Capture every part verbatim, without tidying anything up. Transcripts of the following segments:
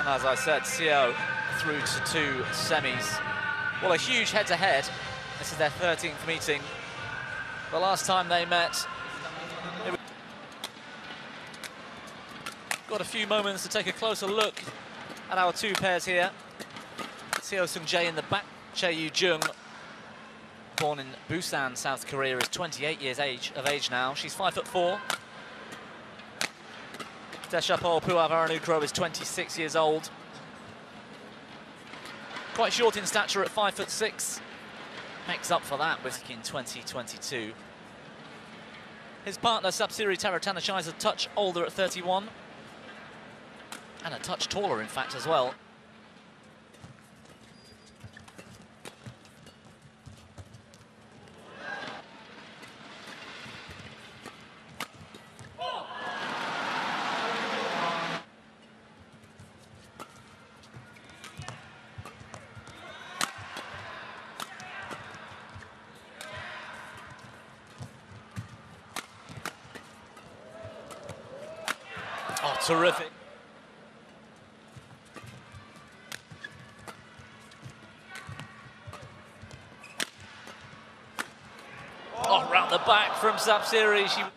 And as I said, Seo through to two semis. Well, a huge head-to-head. -head. This is their thirteenth meeting. The last time they met, it was... got a few moments to take a closer look at our two pairs here. Seo Seung-jae in the back. Chae Yu-jung, born in Busan, South Korea, is twenty-eight years age of age now. She's five foot four. Dechapol Puavaranukroh is twenty-six years old. Quite short in stature at five foot six. Makes up for that with in twenty twenty-two. His partner, Sapsiri Tarutanachai, is a touch older at thirty-one. And a touch taller, in fact, as well. Oh, terrific. Oh, round the back from Sapsiri. She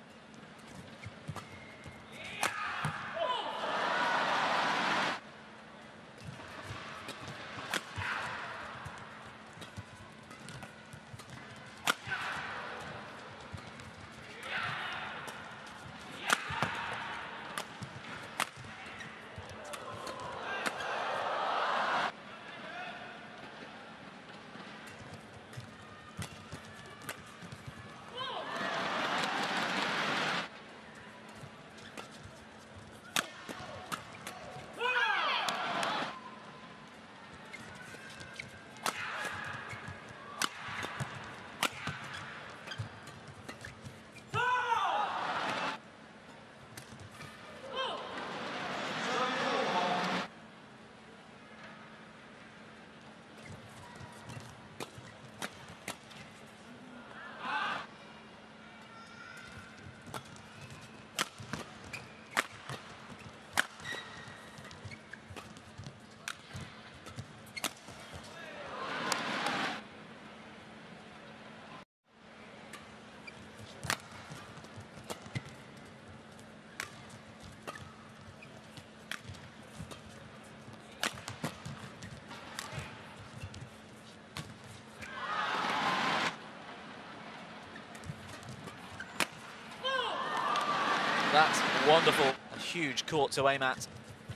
That's wonderful. A huge court to aim at.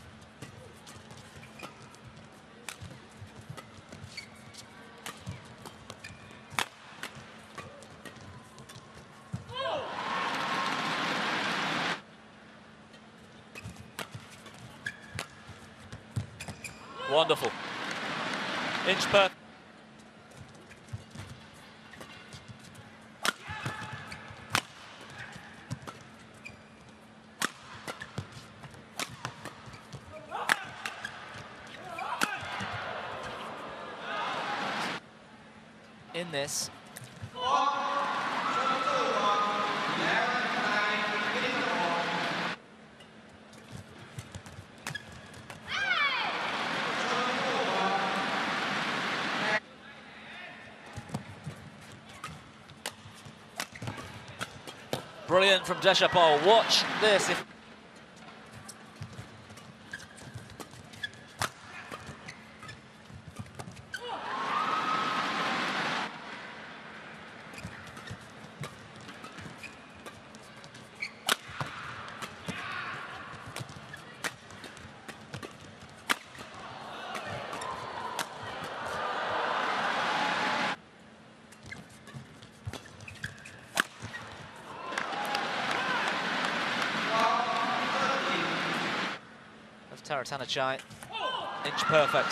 Wonderful. Inch per. In this. Brilliant from Dechapol. Watch this. If Tarutanachai, inch perfect.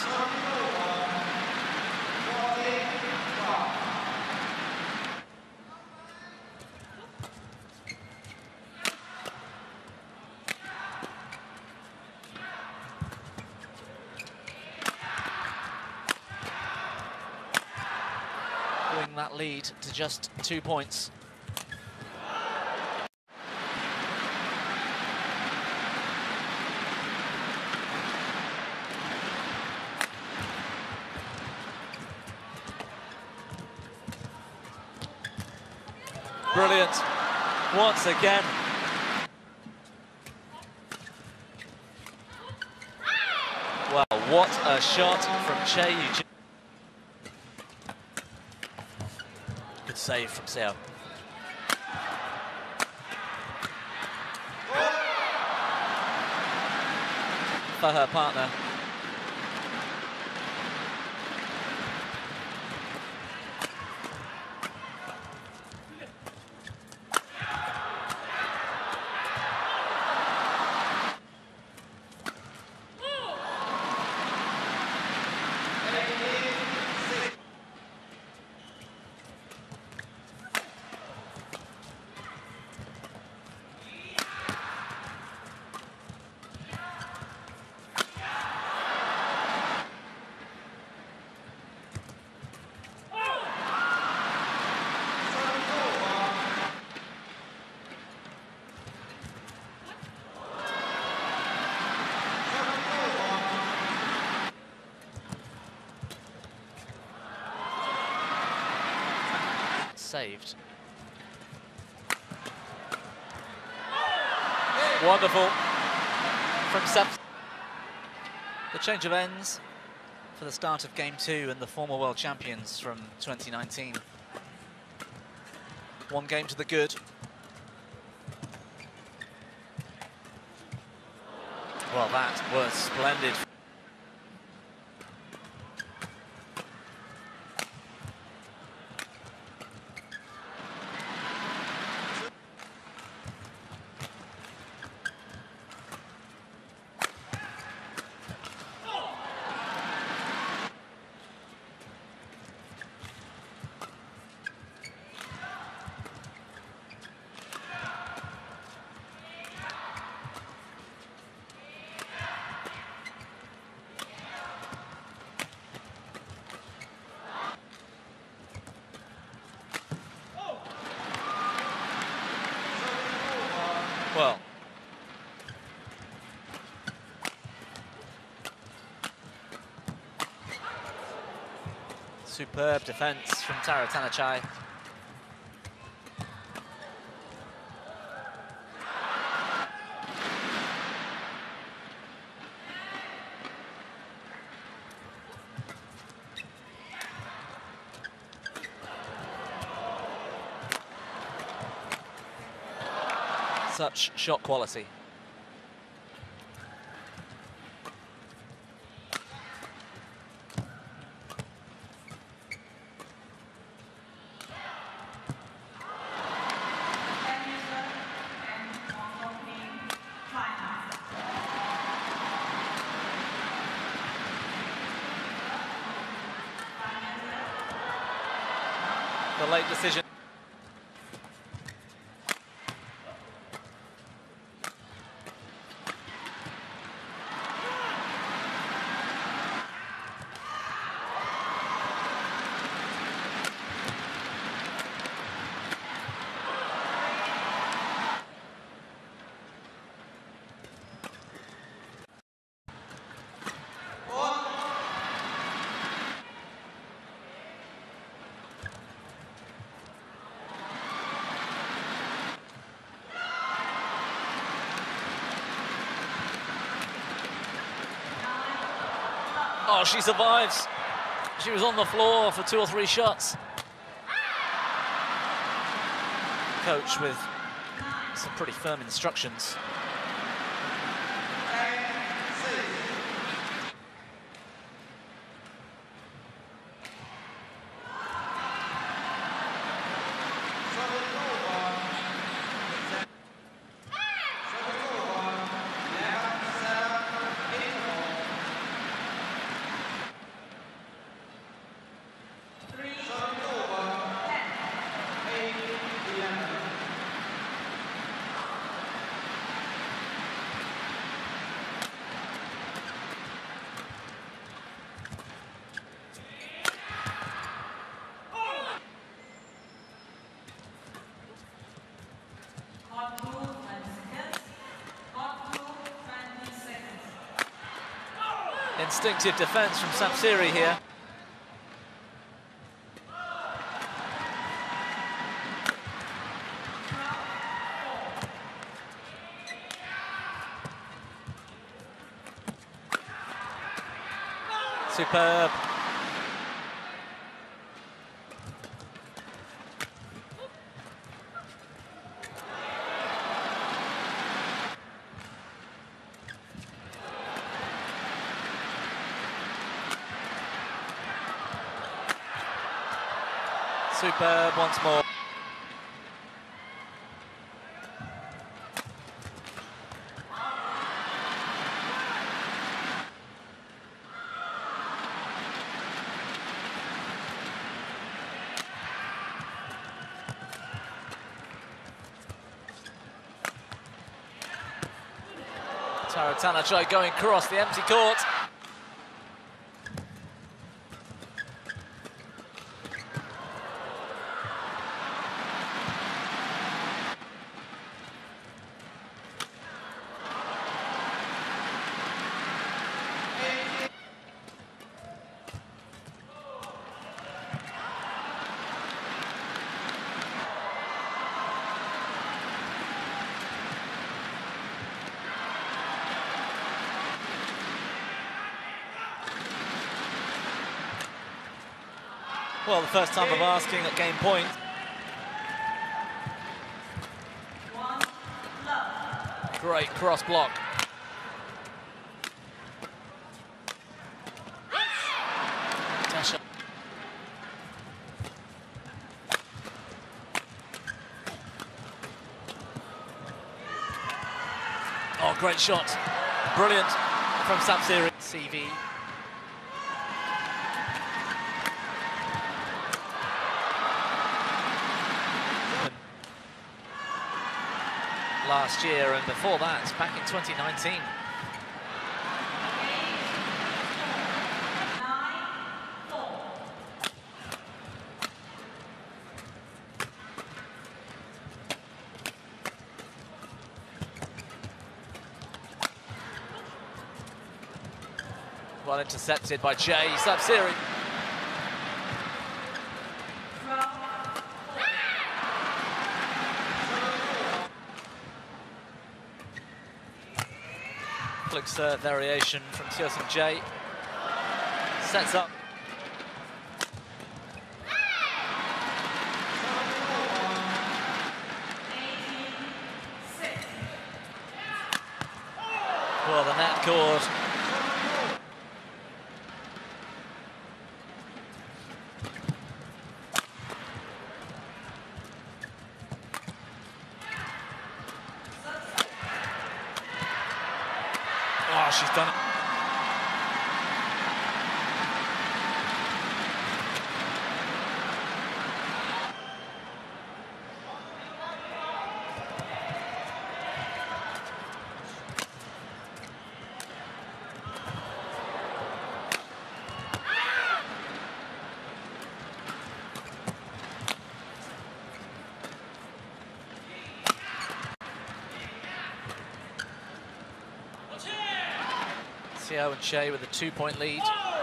Bring that lead to just two points. brilliant once again. Wow, what a shot from Che Yu-jin. Good save from Seo. For her partner. Saved. Wonderful from Sep. The change of ends for the start of game two and the former world champions from twenty nineteen. One game to the good. Well, that was splendid. Well, superb defence from Tara Tanachai. Such shot quality. The late decision. Oh, she survives. She was on the floor for two or three shots. Coach with some pretty firm instructions. Instinctive defense from Sapsiri here. Superb. Superb once more. Taratana going across the empty court. Well, the first time of asking at game point. Great cross block. Tasha. Oh, great shot. Brilliant from Sapsiri. C V. Last year, and before that, back in twenty nineteen. Well intercepted by Jay Sapsiri. Flicks a variation from Tiosin Jay. Sets up. Well, the net cord. Oh, she's done it. Tio and Shea with a two-point lead.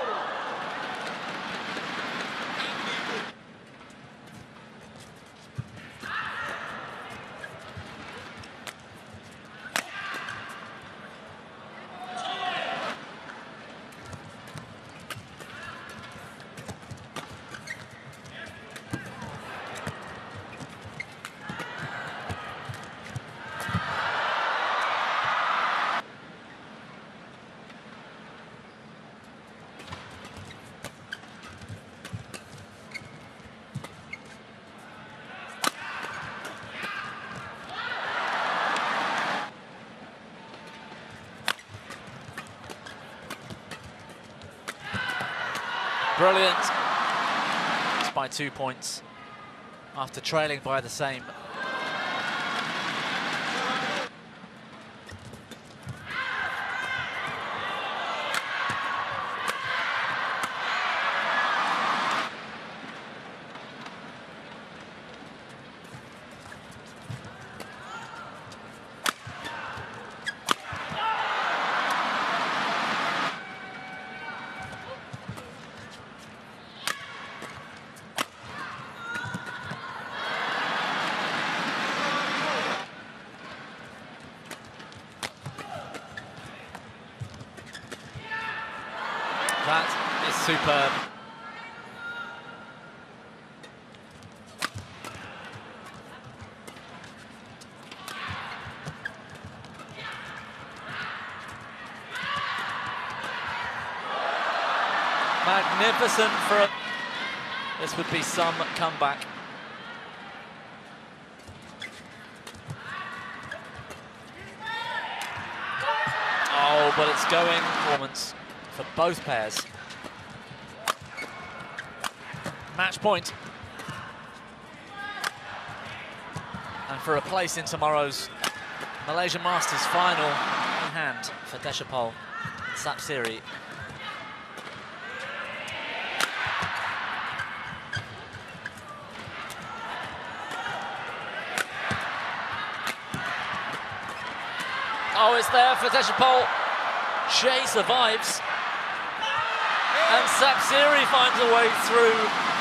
Brilliant. It's by two points after trailing by the same. That is superb. Magnificent for a... This would be some comeback. Oh, but it's going performance for both pairs. Match point. And for a place in tomorrow's Malaysia Masters final in hand for Deshapol and Sapsiree. Oh, it's there for Deshapol. Shea survives. And Sapsiree finds a way through.